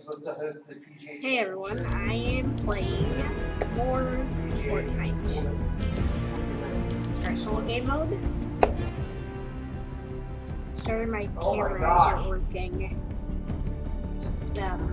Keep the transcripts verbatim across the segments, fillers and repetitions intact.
Hey everyone, I am playing more Fortnite. Personal game mode. Sorry, my camera oh isn't working. Um,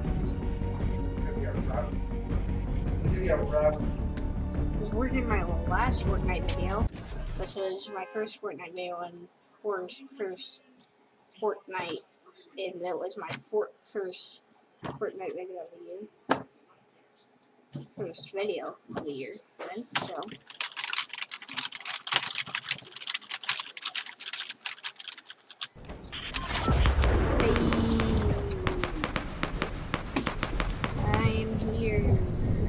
I was working my last Fortnite video. This was my first Fortnite video and first, first Fortnite, and that was my for, first Fortnite video of the year. First video of the year, then, so. I'm here.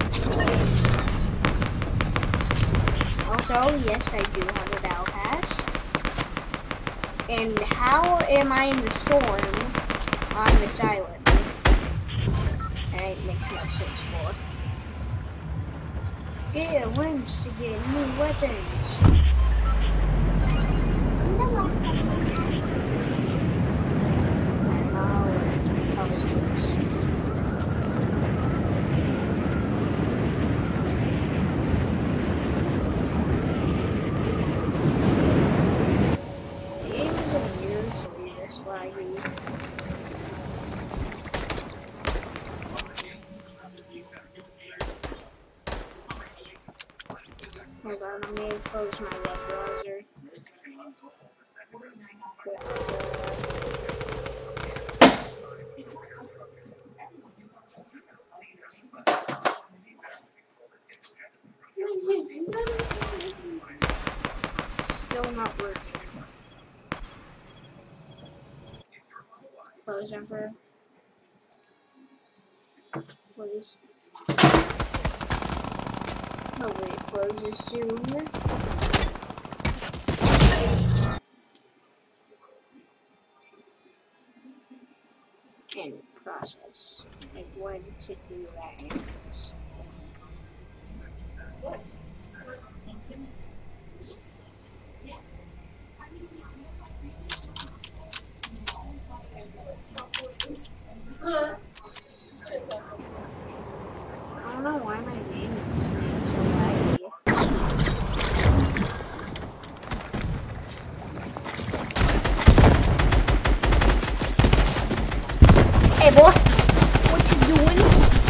Also, yes, I do have a battle pass. And how am I in the storm on this island? That makes no sense for. Get a winch to get new weapons. I don't know how this works. The game isn't weird, so we just laggy. Hold on, I'm going to close my web browser. Still not working. Close Emperor. Please. Hopefully it closes soon. And process. Like when to do that. What? Huh? I don't know why my name is so laggy. Hey boy, what you doing?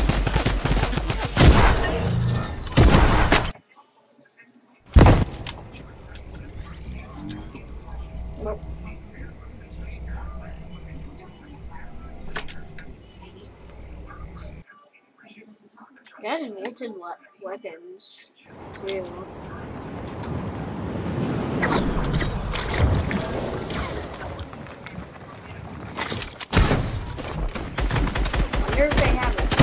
Nope. There's vaulted weapons, too. Wonder if they have it.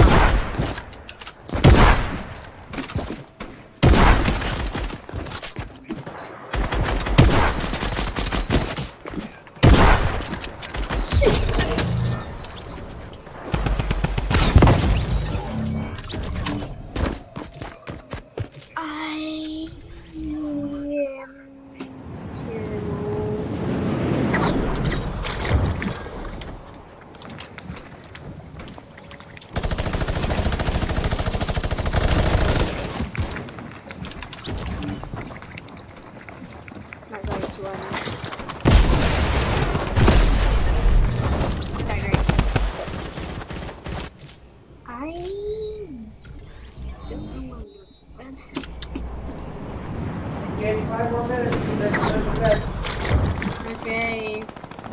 Five more minutes and then go to bed. Okay.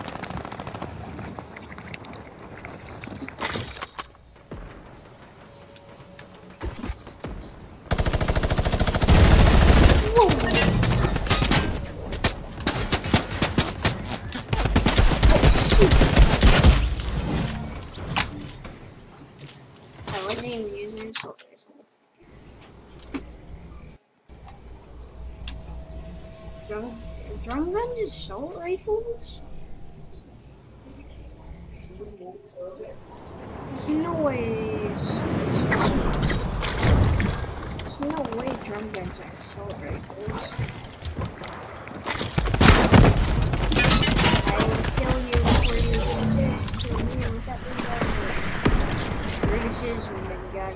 I wasn't even using assault rifle. Drum, drum guns, assault rifles? There's no ways. There's no way drum guns are assault rifles. I will kill you before you exist. Kill me with that big Curtis's minigun.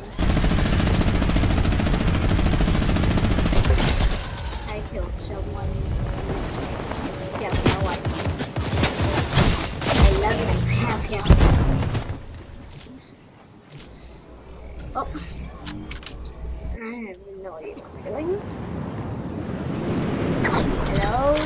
I killed someone. Yeah, no, I I love it. I have him. Oh. I have no idea what I'm doing. Hello?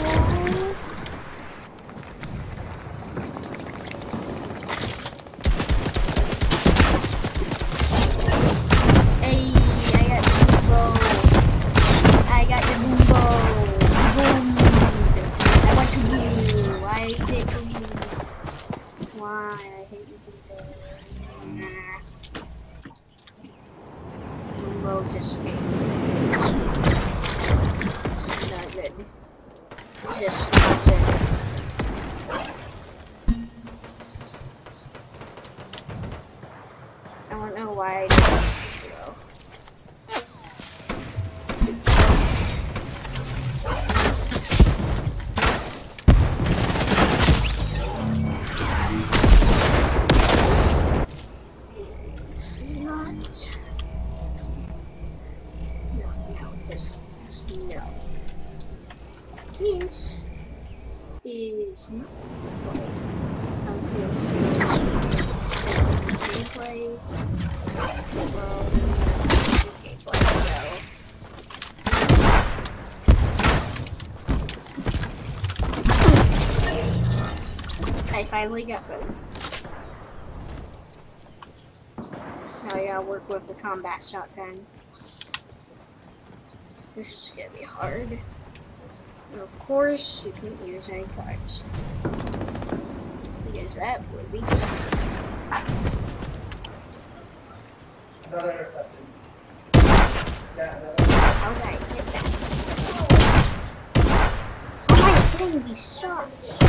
Hey, I got the bow. I got the boom bow. Boom. I want to boom. I hate boom. Why? I hate boom. Nah. Boom bow just me. It's not good. It's just not good. I don't know why I didn't go. This is not how to schedule gameplay. Well, gameplay, so. I finally got one. Now I gotta work with the combat shotgun. This is gonna be hard. And of course, you can't use any cards. Because that would be cheap. Another interception. Yeah, another. How did I hit that? How am I hitting these shots?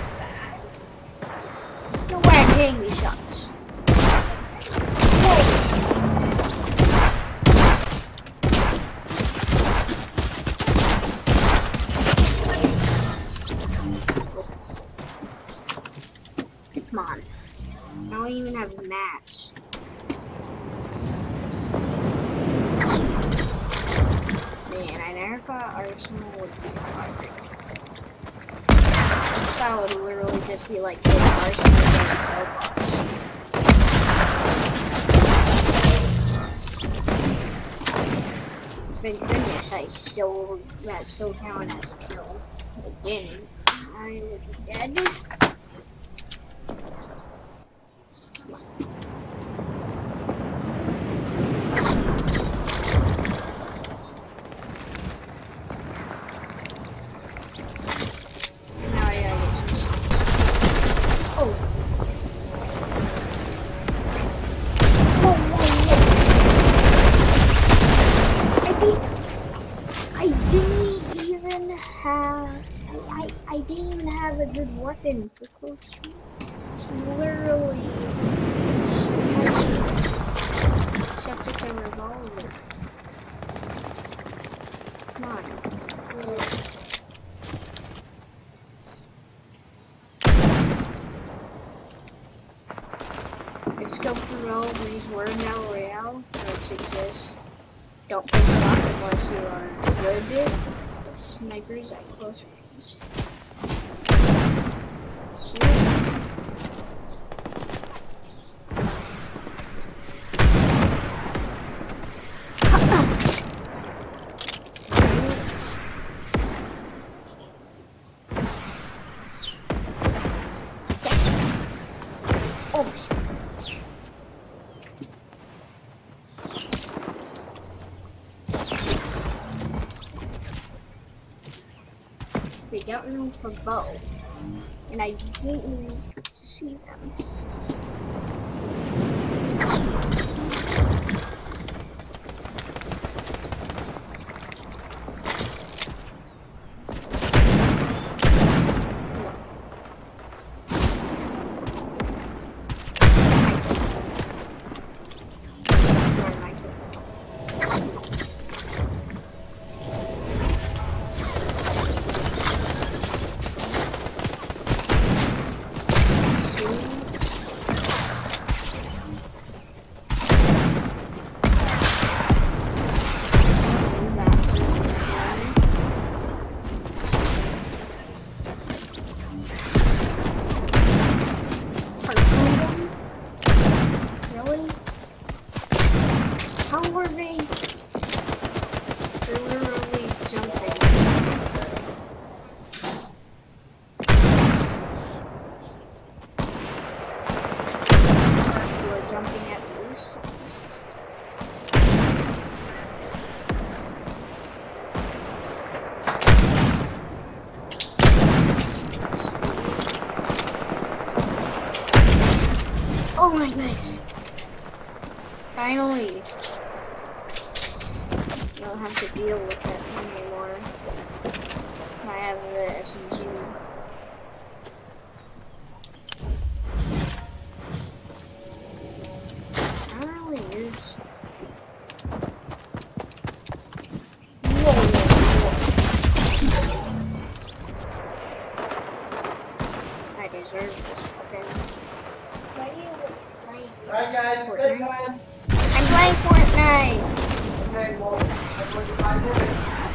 No way I'm hitting these shots. Whoa. Come on. I don't even have a match. Man, I never thought Arsenal would be hard. I thought it would literally just be like getting Arsenal and robots. Thank goodness I still, that still counted as a kill. It didn't. I would be dead. A good weapon for close range. It's literally except it's a revolver. Come on. Let's go through all of these word now royale which exists. Don't pick them up unless you are good with snipers at close range. Yes. Oh man. They got room for both. And I didn't even see them. Really? How were they? They're literally jumping. You are jumping at boost. Oh my goodness. Finally. You don't have to deal with that anymore. I have the S M G. I don't really use. Whoa, whoa, whoa. I deserve this weapon. Why do you play Alright guys, Fortnite? bedtime. I'm playing Fortnite! Okay, well, I'm going to five minutes.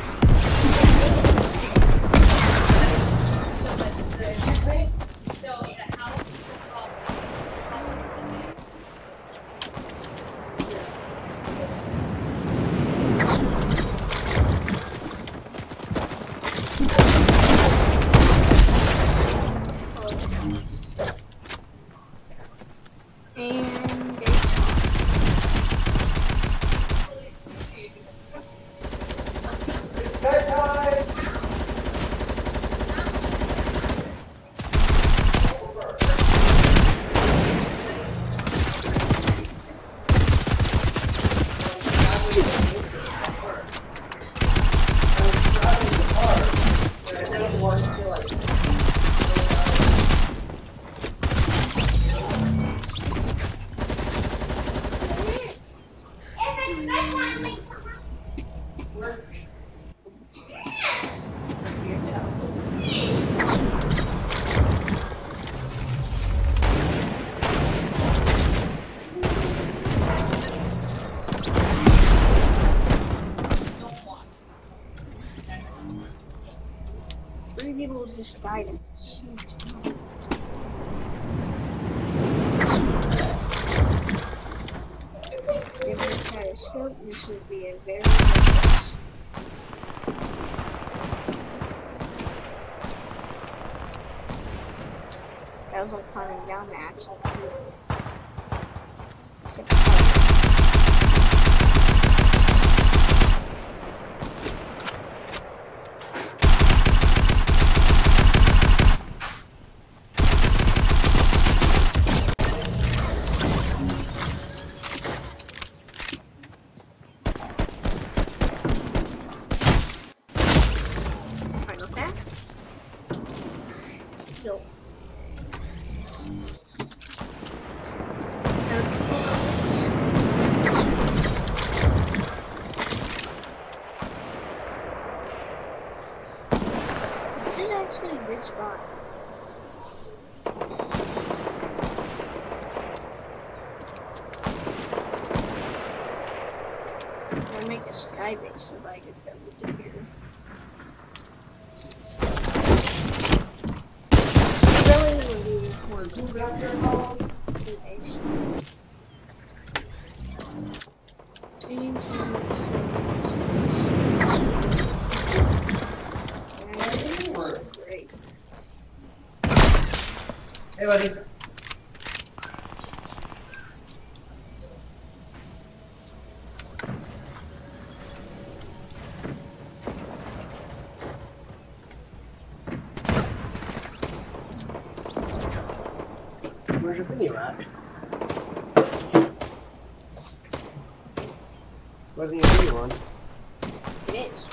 And it's Bedtime! three people just died at the same time. If this had a scope, this would be a very good place. That was like climbing down the actual tree. Except Yo. Okay. This is actually a good spot. I'm gonna make a sky base if I could build it through here. Hey, buddy. Where's your video at? Wasn't your video on? It is.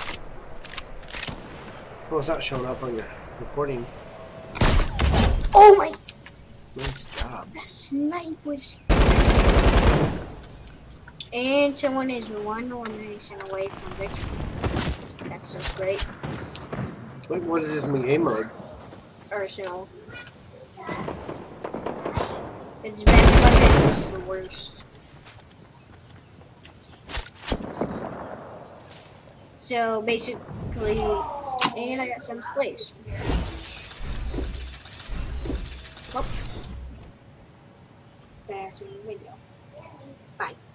Well, it's not showing up on your recording. Oh my! Nice job. That snipe was. And someone is one elimination away from victory. That's just great. Wait, what is this game mode? Arsenal. Its best weapon is the worst. So basically, and I got some place. Oh. That's a video. Bye.